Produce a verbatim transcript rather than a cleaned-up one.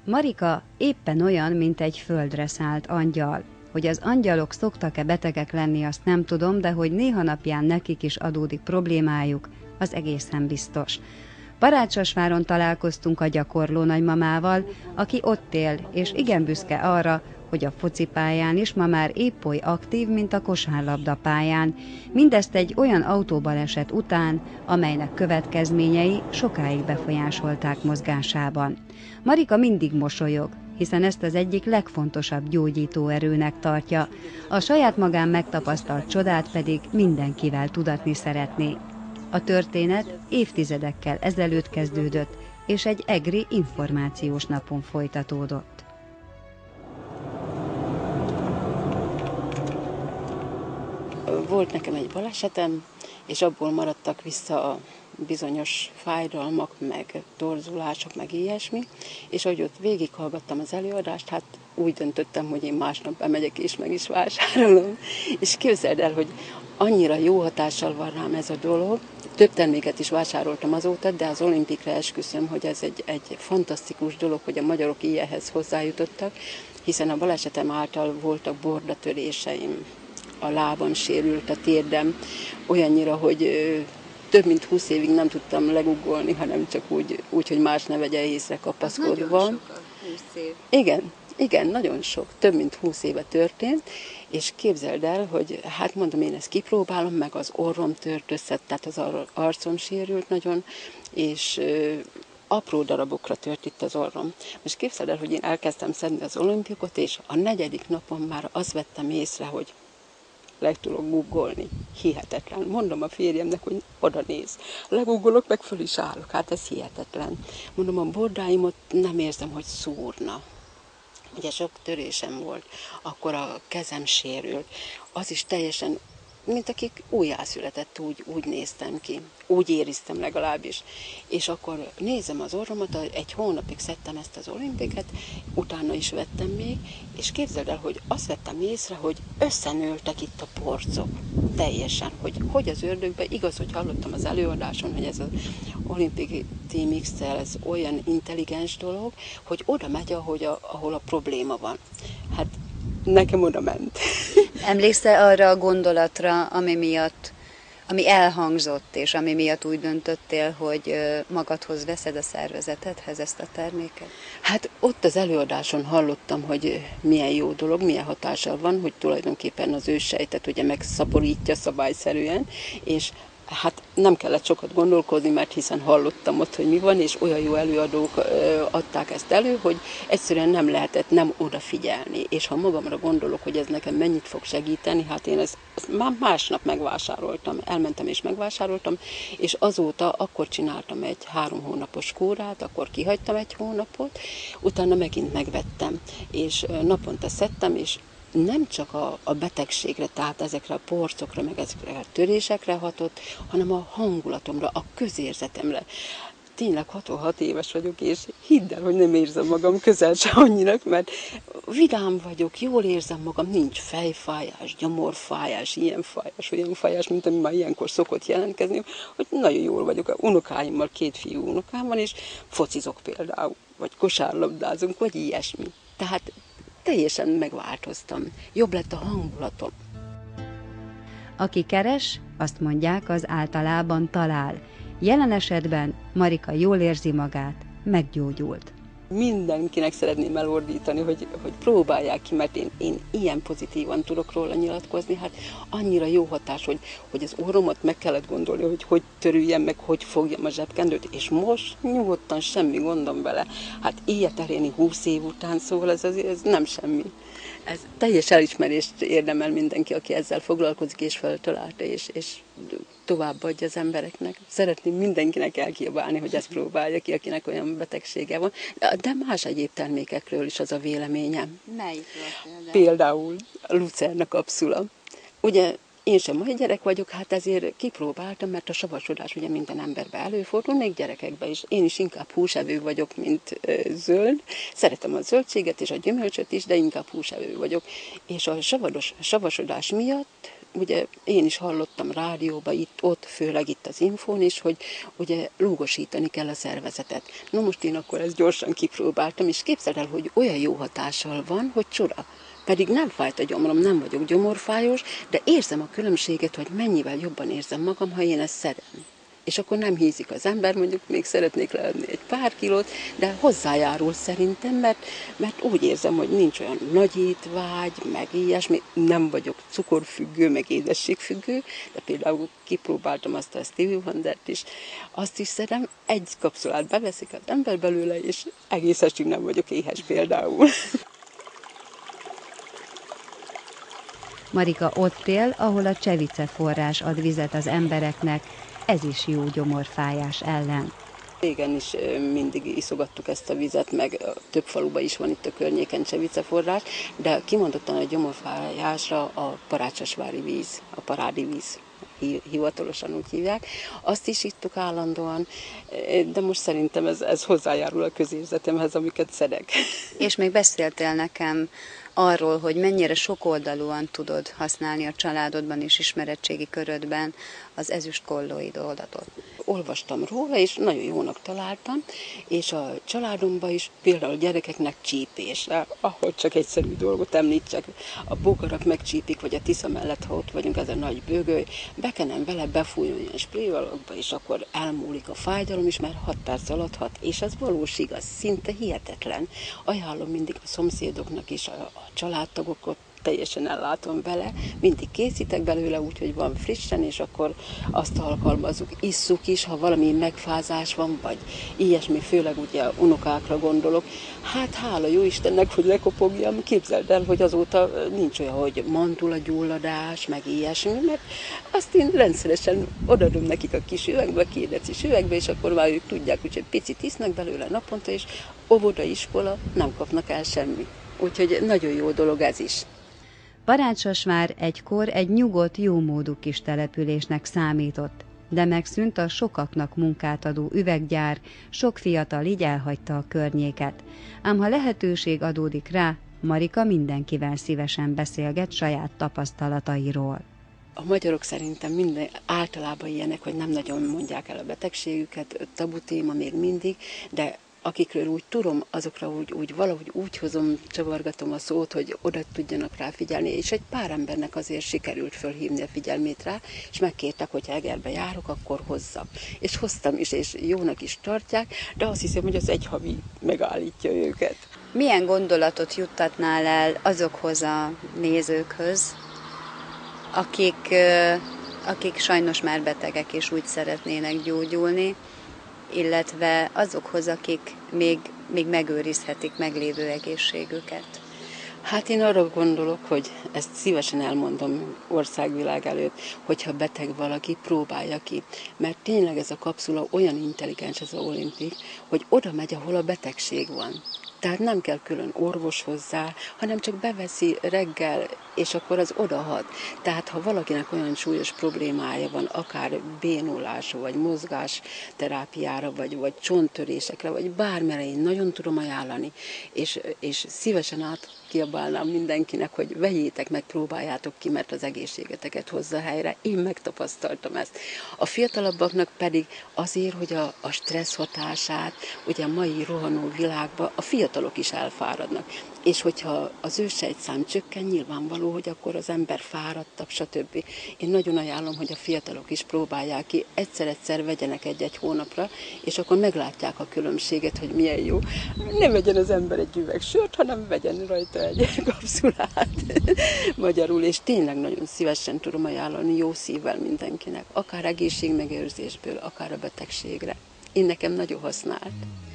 Marika éppen olyan, mint egy földre szállt angyal. Hogy az angyalok szoktak-e betegek lenni, azt nem tudom, de hogy néha napján nekik is adódik problémájuk, az egészen biztos. Barátsasváron találkoztunk a gyakorló nagymamával, aki ott él, és igen büszke arra, hogy a focipályán is ma már épp oly aktív, mint a kosárlabdapályán. Mindezt egy olyan autóbaleset után, amelynek következményei sokáig befolyásolták mozgásában. Marika mindig mosolyog, hiszen ezt az egyik legfontosabb gyógyító erőnek tartja, a saját magán megtapasztalt csodát pedig mindenkivel tudatni szeretné. A történet évtizedekkel ezelőtt kezdődött, és egy egri információs napon folytatódott. Volt nekem egy balesetem, és abból maradtak vissza a bizonyos fájdalmak, meg torzulások, meg ilyesmi, és ahogy ott végighallgattam az előadást, hát úgy döntöttem, hogy én másnap bemegyek és meg is vásárolom. És képzeld el, hogy annyira jó hatással van rám ez a dolog. Több terméket is vásároltam azóta, de az olimpikra esküszöm, hogy ez egy, egy fantasztikus dolog, hogy a magyarok ilyenhez hozzájutottak, hiszen a balesetem által voltak bordatöréseim, a lábam sérült, a térdem, olyannyira, hogy több mint húsz évig nem tudtam leguggolni, hanem csak úgy, úgy hogy más ne vegye észre kapaszkodva. Nagyon sok, húsz év. Igen, igen, nagyon sok, több mint húsz éve történt, és képzeld el, hogy hát mondom, én ezt kipróbálom, meg az orrom tört össze, tehát az arcom sérült nagyon, és apró darabokra tört itt az orrom. Most képzeld el, hogy én elkezdtem szedni az olimpikot, és a negyedik napon már azt vettem észre, hogy le tudok guggolni. Hihetetlen. Mondom a férjemnek, hogy oda néz. Leguggolok, meg föl is állok. Hát ez hihetetlen. Mondom, a bordáimot nem érzem, hogy szúrna. Ugye sok törésem volt, akkor a kezem sérült. Az is teljesen, mint akik újjászületett, úgy, úgy néztem ki. Úgy ériztem legalábbis. És akkor nézem az orromat, egy hónapig szedtem ezt az olimpiket, utána is vettem még, és képzeld el, hogy azt vettem észre, hogy összenőltek itt a porcok. Teljesen, hogy hogy az ördögben, igaz, hogy hallottam az előadáson, hogy ez az Olympic Team X-tel ez olyan intelligens dolog, hogy oda megy, ahogy a, ahol a probléma van. Hát nekem oda ment. Emlékszel arra a gondolatra, ami miatt, ami elhangzott, és ami miatt úgy döntöttél, hogy magadhoz veszed a szervezetedhez ezt a terméket? Hát ott az előadáson hallottam, hogy milyen jó dolog, milyen hatással van, hogy tulajdonképpen az őssejtet ugye megszaporítja szabályszerűen, és hát nem kellett sokat gondolkozni, mert hiszen hallottam ott, hogy mi van, és olyan jó előadók adták ezt elő, hogy egyszerűen nem lehetett nem odafigyelni. És ha magamra gondolok, hogy ez nekem mennyit fog segíteni, hát én ezt, ezt már másnap megvásároltam, elmentem és megvásároltam, és azóta akkor csináltam egy három hónapos kúrát, akkor kihagytam egy hónapot, utána megint megvettem, és naponta szedtem, és nem csak a, a betegségre, tehát ezekre a porcokra, meg ezekre a törésekre hatott, hanem a hangulatomra, a közérzetemre. Tényleg hatvanhat éves vagyok, és hidd el, hogy nem érzem magam közel se annyira, mert vidám vagyok, jól érzem magam, nincs fejfájás, gyomorfájás, ilyen fájás, olyan fájás, mint ami már ilyenkor szokott jelentkezni, hogy nagyon jól vagyok. A unokáimmal, két fiú unokám van, és focizok például, vagy kosárlabdázunk, vagy ilyesmi. Tehát teljesen megváltoztam. Jobb lett a hangulatom. Aki keres, azt mondják, az általában talál. Jelen esetben Marika jól érzi magát, meggyógyult. Mindenkinek szeretném elordítani, hogy, hogy próbálják ki, mert én, én ilyen pozitívan tudok róla nyilatkozni, hát annyira jó hatás, hogy, hogy az orromat meg kellett gondolni, hogy hogy törüljem meg, hogy fogjam a zsebkendőt, és most nyugodtan semmi gondom vele. Hát ilyet elérni húsz év után, szóval ez, ez nem semmi. Ez teljes elismerést érdemel mindenki, aki ezzel foglalkozik, és feltalálta, és, és továbbadja az embereknek. Szeretném mindenkinek elkiabálni, hogy ezt próbálja ki, akinek olyan betegsége van. De más egyéb termékekről is az a véleményem. Melyikről? Például a Lucerna kapszula. Ugye én sem mai gyerek vagyok, hát ezért kipróbáltam, mert a savasodás ugye minden emberben előfordul, még gyerekekben is. Én is inkább húsevő vagyok, mint ö, zöld. Szeretem a zöldséget és a gyümölcsöt is, de inkább húsevő vagyok. És a savados, savasodás miatt ugye én is hallottam rádióba, itt, ott, főleg itt az infón is, hogy ugye lúgosítani kell a szervezetet. No most én akkor ezt gyorsan kipróbáltam, és képzeld el, hogy olyan jó hatással van, hogy csoda. Pedig nem fájt a gyomrom, nem vagyok gyomorfájós, de érzem a különbséget, hogy mennyivel jobban érzem magam, ha én ezt szedem. És akkor nem hízik az ember, mondjuk még szeretnék leadni egy pár kilót, de hozzájárul szerintem, mert, mert úgy érzem, hogy nincs olyan nagy étvágy, meg ilyesmi, nem vagyok cukorfüggő, meg édességfüggő, de például kipróbáltam azt a Stevie Wondert is, azt is szedem, egy kapszulát beveszik az ember belőle, és egész estig nem vagyok éhes például. Marika ott él, ahol a Csevice forrás ad vizet az embereknek, ez is jó gyomorfájás ellen. Régen is mindig iszogattuk ezt a vizet, meg több faluban is van itt a környéken Csevice forrás, de kimondottan a gyomorfájásra a parácsasvári víz, a parádi víz, hivatalosan úgy hívják. Azt is ittuk állandóan, de most szerintem ez, ez hozzájárul a közérzetemhez, amiket szedek. És még beszéltél nekem arról, hogy mennyire sokoldalúan tudod használni a családodban és ismeretségi körödben az ezüst kollóid oldatot. Olvastam róla, és nagyon jónak találtam, és a családomban is például a gyerekeknek csípés, ahol csak egyszerű dolgot említsek, a bogarak megcsípik, vagy a Tisza mellett, ha ott vagyunk, ez a nagy bögöly, bekenem vele, befújom ilyen sprévalakba, és akkor elmúlik a fájdalom is, mert hat perc alatt hat, és ez valós igaz, szinte hihetetlen. Ajánlom mindig a szomszédoknak is, a, a családtagokat, teljesen ellátom vele, mindig készítek belőle, úgyhogy van frissen, és akkor azt alkalmazzuk, isszuk is, ha valami megfázás van, vagy ilyesmi, főleg ugye unokákra gondolok. Hát hála jó Istennek, hogy lekopogjam, képzeld el, hogy azóta nincs olyan, hogy mandulagyulladás, meg ilyesmi, mert azt én rendszeresen odadom nekik a kis üvegbe, két decis üvegbe, és akkor már ők tudják, úgyhogy picit isznak belőle naponta, és óvoda, iskola nem kapnak el semmi. Úgyhogy nagyon jó dolog ez is. Parácsasvár egykor egy nyugodt, jómódú kis településnek számított, de megszűnt a sokaknak munkát adó üveggyár, sok fiatal így elhagyta a környéket. Ám ha lehetőség adódik rá, Marika mindenkivel szívesen beszélget saját tapasztalatairól. A magyarok szerintem minden általában ilyenek, hogy nem nagyon mondják el a betegségüket, tabu téma még mindig, de akikről úgy tudom, azokra úgy, úgy valahogy úgy hozom, csavargatom a szót, hogy oda tudjanak rá figyelni, és egy pár embernek azért sikerült fölhívni a figyelmét rá, és megkértek, hogy ha Egerbe járok, akkor hozzam. És hoztam is, és jónak is tartják, de azt hiszem, hogy az egy havi megállítja őket. Milyen gondolatot juttatnál el azokhoz a nézőkhöz, akik, akik sajnos már betegek és úgy szeretnének gyógyulni, illetve azokhoz, akik még, még megőrizhetik meglévő egészségüket? Hát én arra gondolok, hogy ezt szívesen elmondom országvilág előtt, hogyha beteg valaki, próbálja ki. Mert tényleg ez a kapszula olyan intelligens, ez a Olimpik, hogy oda megy, ahol a betegség van. Tehát nem kell külön orvos hozzá, hanem csak beveszi reggel, és akkor az odahat. Tehát ha valakinek olyan súlyos problémája van, akár bénulásra, vagy mozgásterápiára, vagy, vagy csonttörésekre, vagy bármire, én nagyon tudom ajánlani, és, és szívesen átkiabálnám mindenkinek, hogy vegyétek meg, próbáljátok ki, mert az egészségeteket hozza helyre. Én megtapasztaltam ezt. A fiatalabbaknak pedig azért, hogy a, a stressz hatását, ugye a mai rohanó világban a fiatalok is elfáradnak. És hogyha az őssejtszám csökken, nyilvánvaló, hogy akkor az ember fáradtabb, stb. Én nagyon ajánlom, hogy a fiatalok is próbálják ki, egyszer-egyszer vegyenek egy-egy hónapra, és akkor meglátják a különbséget, hogy milyen jó. Nem vegyen az ember egy üveg sört, hanem vegyen rajta egy kapszulát magyarul, és tényleg nagyon szívesen tudom ajánlani jó szívvel mindenkinek, akár egészségmegőrzésből, akár a betegségre. Én nekem nagyon használt.